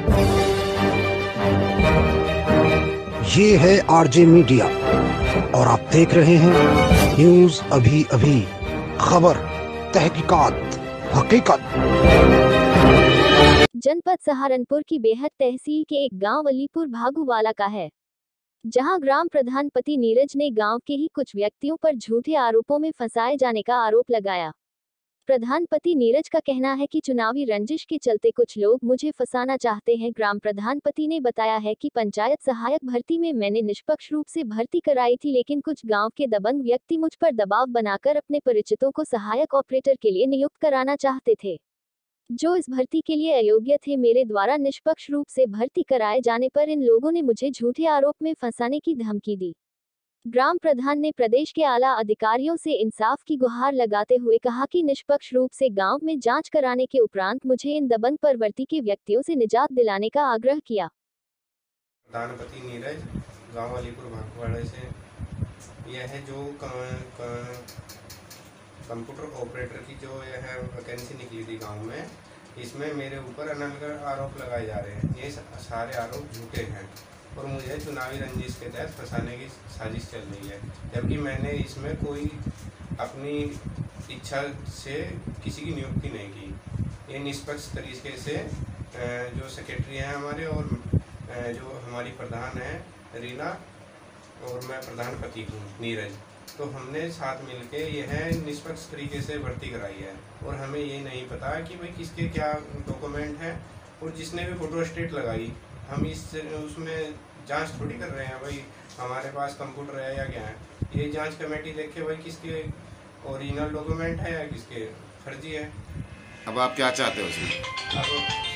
ये है RJ media और आप देख रहे हैं न्यूज अभी अभी, खबर, तहकीकात, हकीकत। जनपद सहारनपुर की बेहद तहसील के एक गांव अलीपुर भागूवाला का है, जहां ग्राम प्रधान पति नीरज ने गांव के ही कुछ व्यक्तियों पर झूठे आरोपों में फंसाए जाने का आरोप लगाया। प्रधान पति नीरज का कहना है कि चुनावी रंजिश के चलते कुछ लोग मुझे फंसाना चाहते हैं। ग्राम प्रधान पति ने बताया है कि पंचायत सहायक भर्ती में मैंने निष्पक्ष रूप से भर्ती कराई थी, लेकिन कुछ गांव के दबंग व्यक्ति मुझ पर दबाव बनाकर अपने परिचितों को सहायक ऑपरेटर के लिए नियुक्त कराना चाहते थे, जो इस भर्ती के लिए अयोग्य थे। मेरे द्वारा निष्पक्ष रूप से भर्ती कराए जाने पर इन लोगों ने मुझे झूठे आरोप में फंसाने की धमकी दी। ग्राम प्रधान ने प्रदेश के आला अधिकारियों से इंसाफ की गुहार लगाते हुए कहा कि निष्पक्ष रूप से गांव में जांच कराने के उपरांत मुझे इन दबंग प्रवृत्ति के व्यक्तियों से निजात दिलाने का आग्रह किया। प्रधान पति नीरज, गांव अलीपुर भागूवाला से यह है जो कंप्यूटर ऑपरेटर की जो यह वैकेंसी निकली थी गांव में, इसमें मेरे ऊपर अनर्गल आरोप लगाए जा रहे हैं। ये सारे आरोप झूठे हैं और मुझे चुनावी रंजिश के तहत फंसाने की साजिश चल रही है, जबकि मैंने इसमें कोई अपनी इच्छा से किसी की नियुक्ति नहीं की। ये निष्पक्ष तरीके से जो सेक्रेटरी हैं हमारे और जो हमारी प्रधान है रीना और मैं प्रधान पति हूँ नीरज, तो हमने साथ मिलके यह निष्पक्ष तरीके से भर्ती कराई है। और हमें ये नहीं पता कि भाई किसके क्या डॉक्यूमेंट हैं, और जिसने भी फोटो स्टेट लगाई हम उसमें जांच थोड़ी कर रहे हैं भाई हमारे पास कंप्यूटर है या क्या है। ये जांच कमेटी देखे भाई किसके ओरिजिनल डॉक्यूमेंट है या किसके फर्जी है। अब आप क्या चाहते हो उसमें? अब